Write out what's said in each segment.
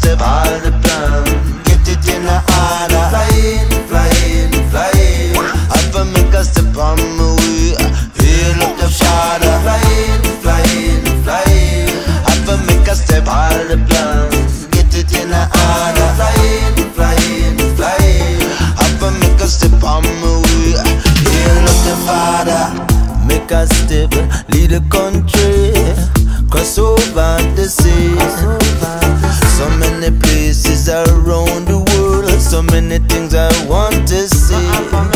step all the plan. Get it in a order. Flying, flying, flying. Have to make a step on my way. Heal up the shadow. Flying, flying, flying. Have to make a step all the plan. Get it in a order. Flying, flying, flying. Have to make a step on my way. Heal up the father. Make a step, lead the country. Cross over the seas. So many places around the world. So many things I want to see.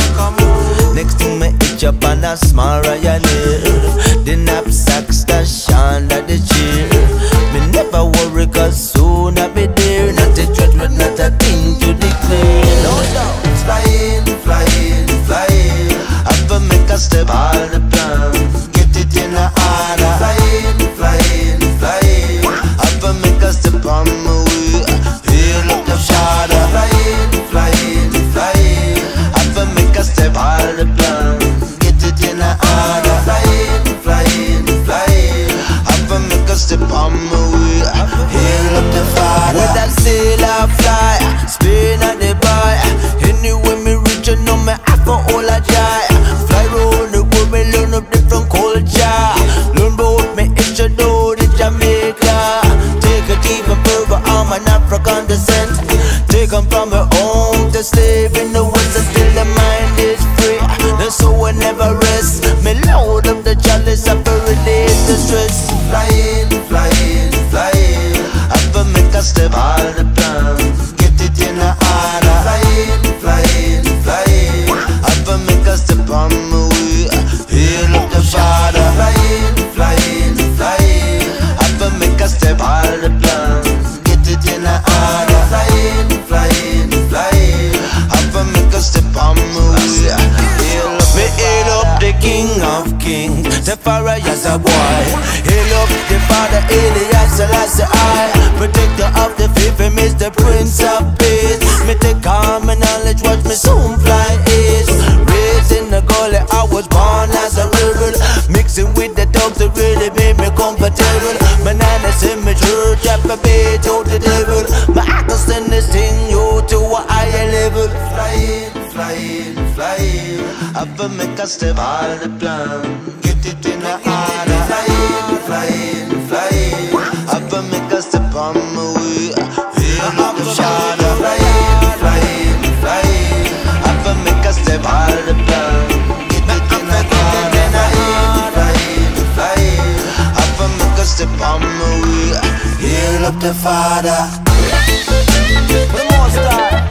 Next thing me itch up on a small Ryanair. The knapsack stash under the chair. Me never worry cause soon I'll be there. Not a judgment, not a thing to declare. No doubt. Flying, flying, flying. Have to make a step all the plan. Get it in a order. Flying, flying, flying. Have to make a step on my way. Heal up the shadow. Flying, flying, flying. Have to make a step all the plan. Get it in a order. Flying, flying, flying. Have to make a step on my way. Heal up the father. With that sail or fly, spin at the bar. Anyway me reach, you know me have to hold a joy. Fly round the world, me learn up different culture. Learn about me history, know the Jamaica. Take it even further, I'm an African descent. Taken from my home to slave in the west, and still the mind is free. The soul will never rest. Me load up the chalice, I relieve the stress. Flying, flying, flying. Have to make a step all the plan. Get it in a order. Flying, flying, flying. Have to make a step on my way. Heal up the father. Flying, flying, flying. Have to make a step all the plan. Get it in a order. Flying, flying, flying. Have to make a step on my way. Me hail up the King of Kings, the Pharaoh as a boy. Hail up the Father Elias Selassie I. Protector of the faith, him is the Prince of Peace. Me take calm and knowledge, watch me soon fly east. Raised in the gully, I was born as a rebel. Mixing with the dogs that really made me comfortable. My nana sent me church, I forbade to the devil. My uncle send this thing you to a higher level. Flying, flying, flying. Have to make a step all the plan. Get it in a order. Flying, flying, flying. Have to make a step on my way. Heal up the shadow. Flying, flying, flying. Have to make a step all the plan. Get it in a order. Flying, flying. Have to make a step on my way. Heal up the father. The monster.